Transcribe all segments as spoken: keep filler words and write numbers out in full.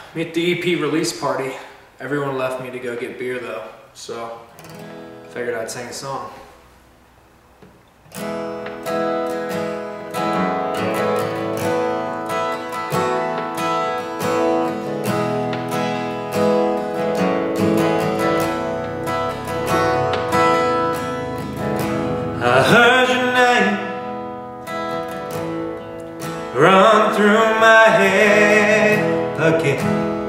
me at the E P release party. Everyone left me to go get beer though, so figured I'd sing a song. I heard your name run through my head again.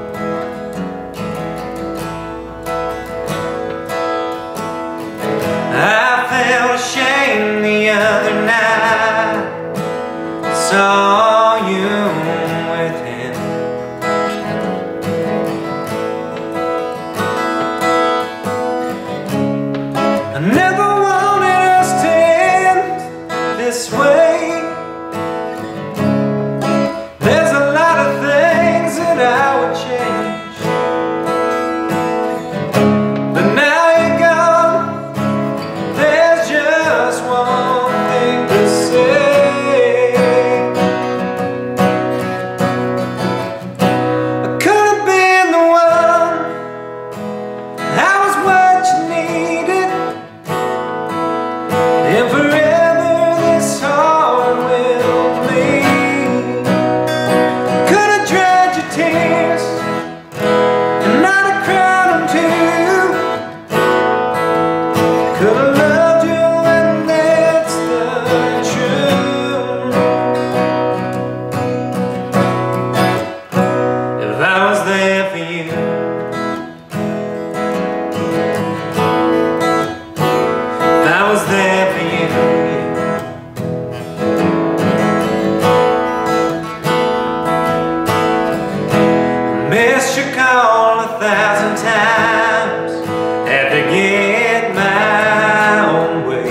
I felt ashamed the other night, saw you with him. I never wanted us to end this way. There's a lot of things that I would change, but now you're gone. There's just one thing to say. I could have been the one. I was what you needed, and forever this heart will bleed. Could have dried your tears, and I'd have cried them too. Could have loved you, and that's the truth. If I was there for you, if I was there for you, missed your call a thousand times, had to get my own way.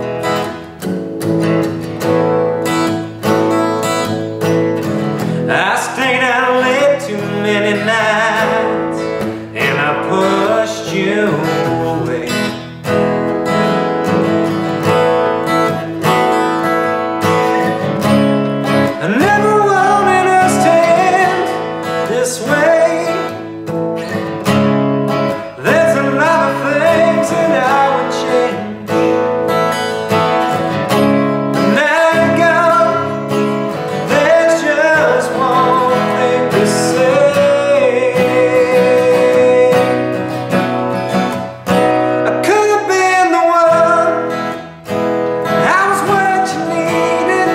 I stayed out late too many nights, and I pushed you away. I never wanted us to end this way. There's a lot of things that I would change, but now you're gone. There's just one thing to say. I could have been the one. I was what you needed,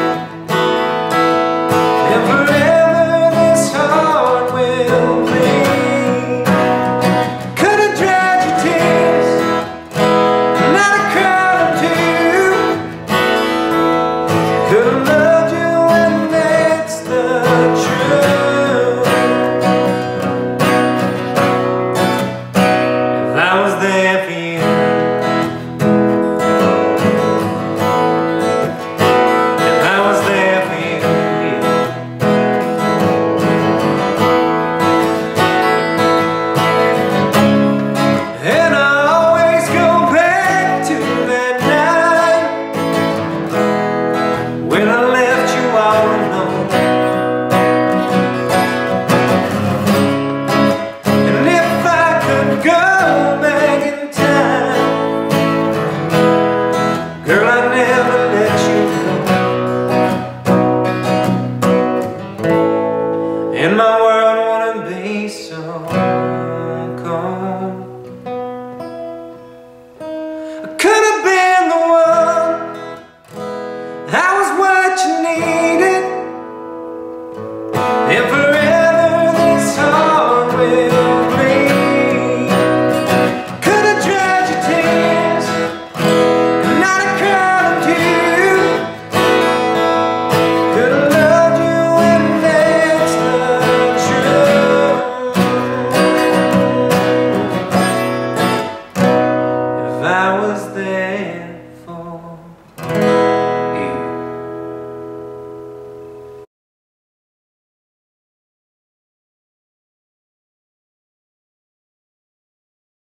and forever this heart will bleed. Could have dried your tears, and I'd have cried them too. Could have loved you, and that's the truth. If I was there for you, if I was there for you, and I always go back to that night when I left you all alone. And if I could go back in time, girl, I'd never let you go, and my world wouldn't be so cold. I could have been the one. I was what you needed, and forever this heart will bleed. Could have dried your tears, and I'd have cried them too. Could have loved you, and that's the truth. If I was there